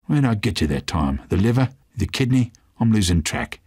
Where'd I get to that time? The liver? The kidney? I'm losing track.